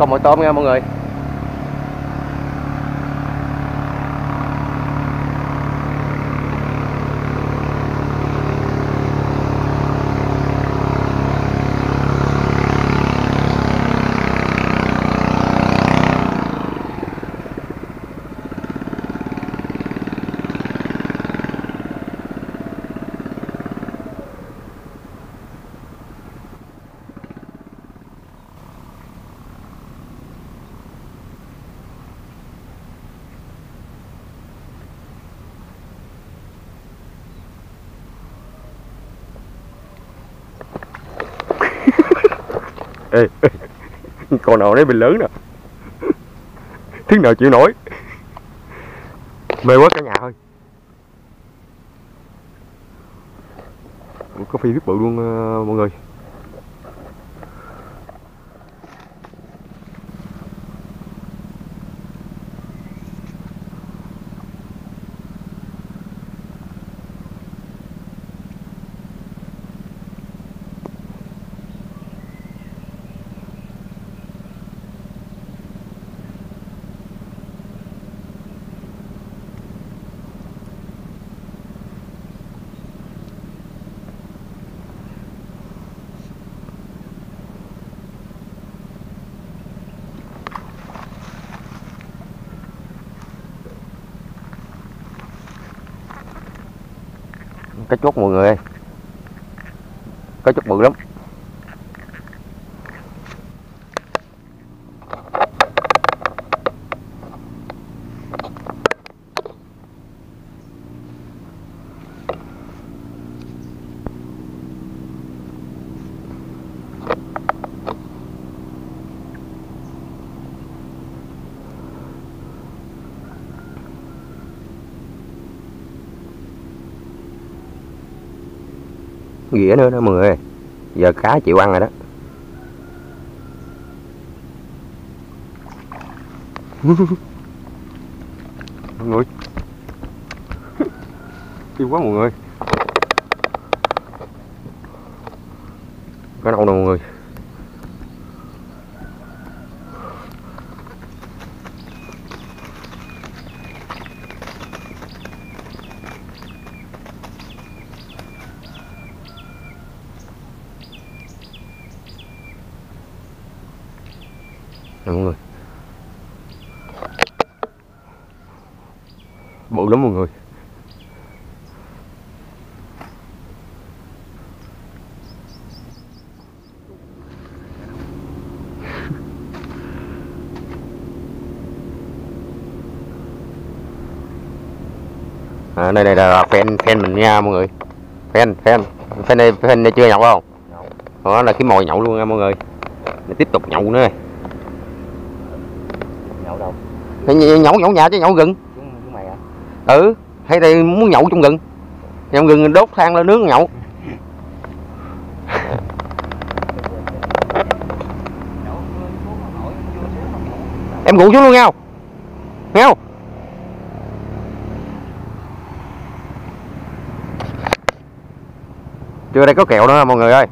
không mồi tôm nha mọi người. Ê, con nào đấy bên lớn nè, thứ nào chịu nổi, mê quá cả nhà thôi. Có phi rất bự luôn mọi người. Cá chốt mọi người ơi, cá chốt bự lắm. Ghĩa nữa đó mọi người ơi, giờ cá chịu ăn rồi đó. Mọi người, yêu quá mọi người. Cá đâu nè mọi người. Nè mọi người, bự lắm mọi người. Đây là fan mình nha mọi người. Fan này chưa nhậu không? Đó là cái mồi nhậu luôn nha mọi người. Để tiếp tục nhậu nữa. Nhậu đâu? Nhậu nhà chứ nhậu gừng. Chúng mày hả? Ừ, hay thì muốn nhậu trong gừng. Nhậu gừng đốt than lên nướng nhậu. Em ngủ xuống luôn nha. Nghe không? Chưa đây có kẹo nữa mọi người ơi.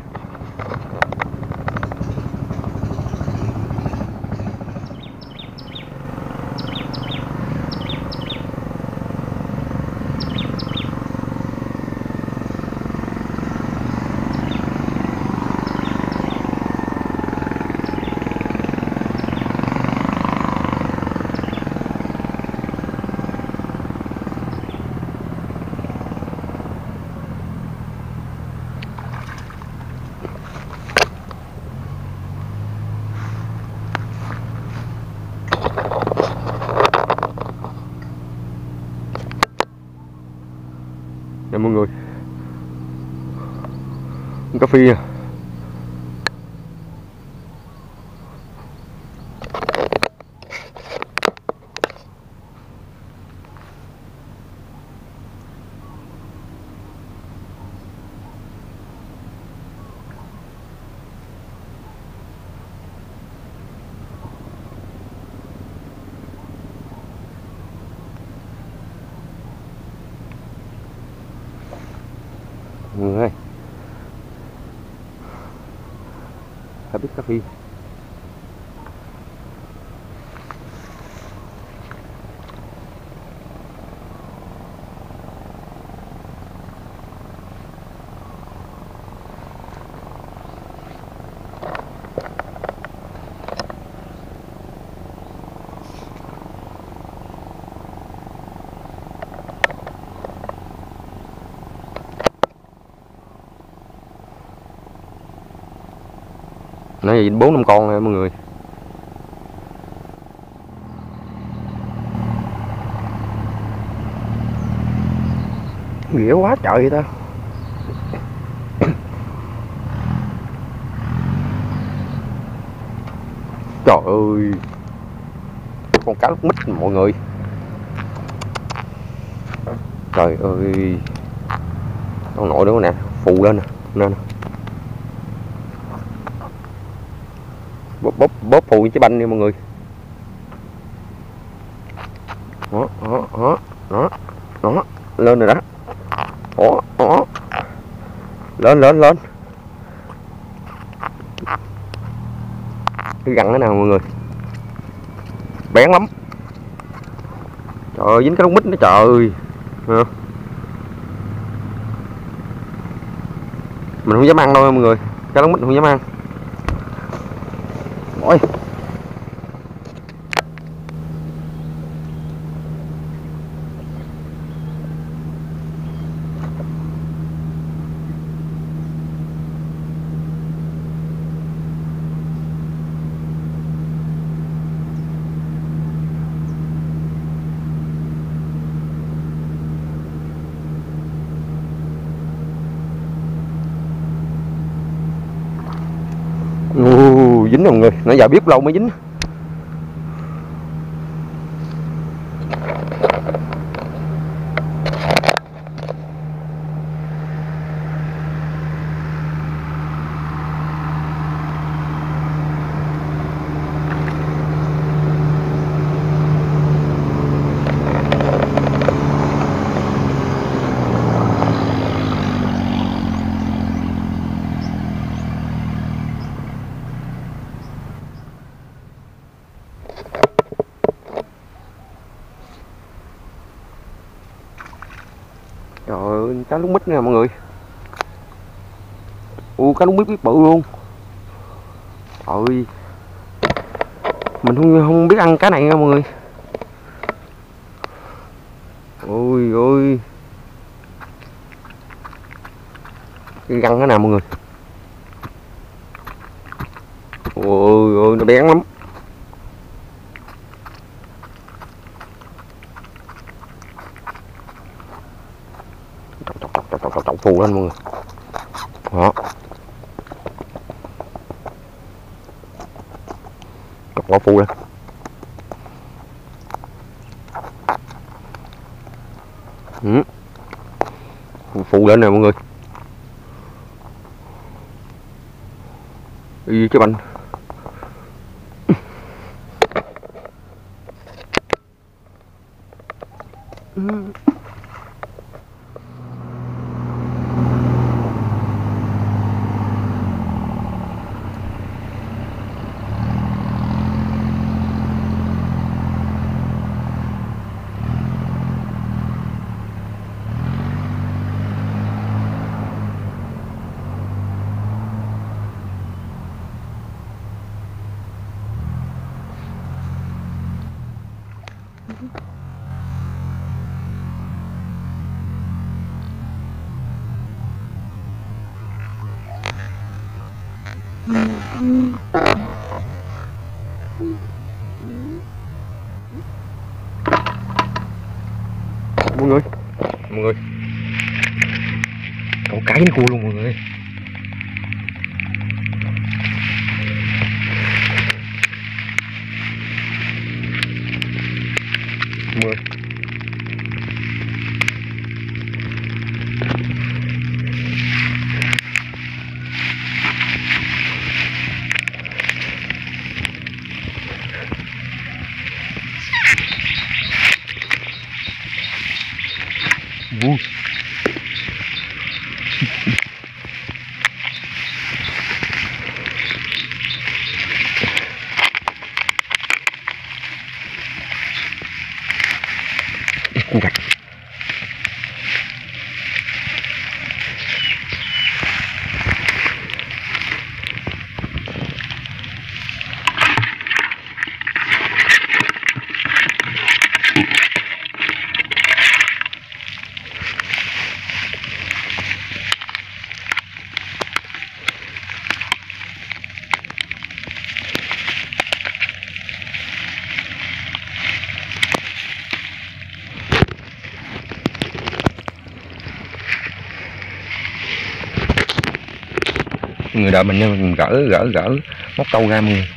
Nè mọi người, cà phê à. Mọi người ơi, phải biết cà phê. Nói 4-5 con rồi mọi người. Ghẻ quá trời ta. Trời ơi, con cá lúc mít mọi người. Trời ơi, con nội đó nè, phù lên nè, nè. Bóp phù với trái banh nha mọi người. Đó, lên rồi đó. Đó. Lên. Cái gặn thế nào mọi người, bén lắm. Trời ơi, dính cái lông mít nó, trời ơi. Mình không dám ăn đâu mọi người, cái lông mít không dám ăn. Ôi. Dính rồi mọi người, nãy giờ biết lâu mới dính. Trời ơi, cá lúng mít nè mọi người. Cá lúng mít biết bự luôn. Trời ơi, mình không biết ăn cá này nha mọi người. Ôi, cái găng thế nào mọi người. Ôi, nó bén lắm. Chọc phù lên mọi người. Đó. Chọc quả phù lên. Phù lên nè mọi người. Đi cái banh. Mọi người, cậu cái nó cua luôn mọi người. Mọi người, con gạch. Người đợi mình nha, mình gỡ móc câu ra mọi người.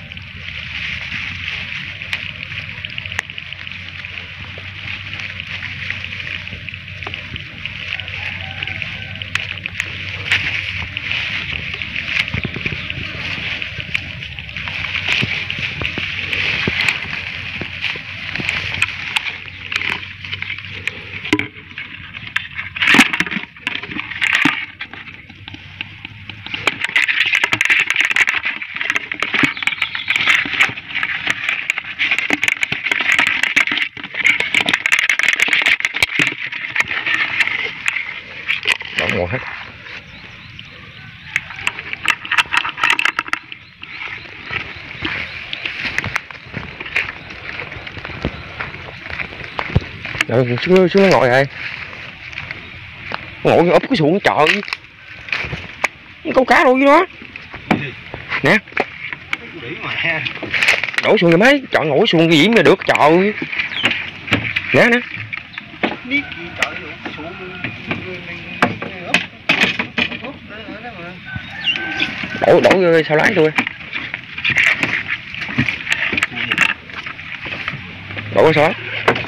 Ngồi hết. Rồi xuống ngồi rồi. Ngồi úp cái xuồng trời. Câu cá đâu với nó. Nè. Đổ xuồng rồi mấy, chọn ngồi xuồng cái gì mà được trời. Nè nè. Đổ sao lái tôi. Đổ sao lái.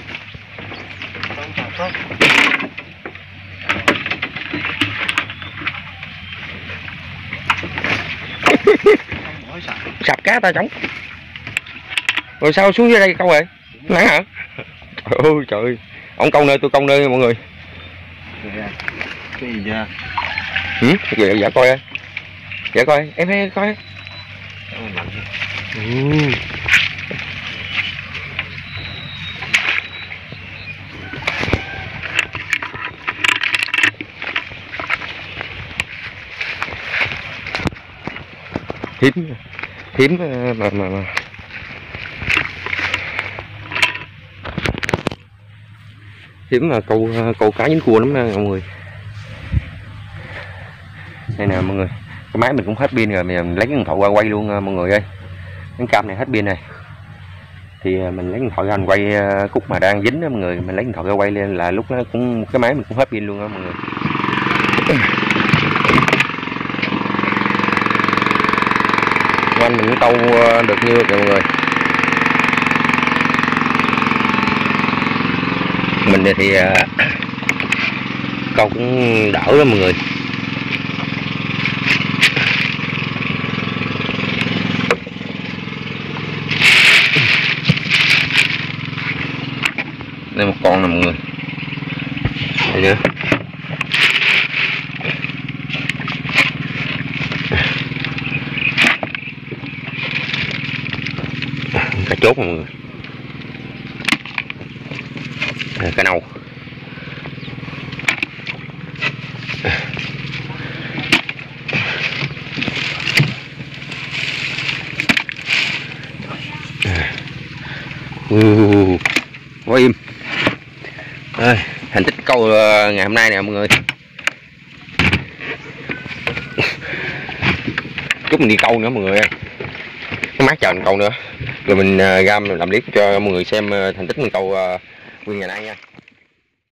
Sạp cá ta trống. Rồi sao xuống dưới đây câu rồi? Nắng hả? Trời ơi trời. Ông câu nơi tôi câu nơi mọi người. Cái gì vậy? Cái gì dạ coi ơi. Dạ coi, em hay coi. Hiếm mà hiếm mà câu cá dính cua lắm nha mọi người. Đây nè mọi người, cái máy mình cũng hết pin rồi, mình lấy cái điện thoại qua quay luôn mọi người ơi. Cái cam này hết pin này thì mình lấy điện thoại ra mình quay khúc mà đang dính đó mọi người, mình lấy điện thoại ra quay lên là lúc đó cũng cái máy mình cũng hết pin luôn đó mọi người. Quanh mình cũng câu được nhiêu kìa mọi người. Mình thì câu cũng đỡ đó mọi người. Đây một con nè mọi người. Đây nữa. Cá chốt mọi người. Cá nâu. Quá im. Thành tích câu ngày hôm nay nè mọi người. Chút mình đi câu nữa mọi người ơi. Có mát chờ mình câu nữa. Rồi mình ra làm clip cho mọi người xem thành tích mình câu nguyên ngày nay nha.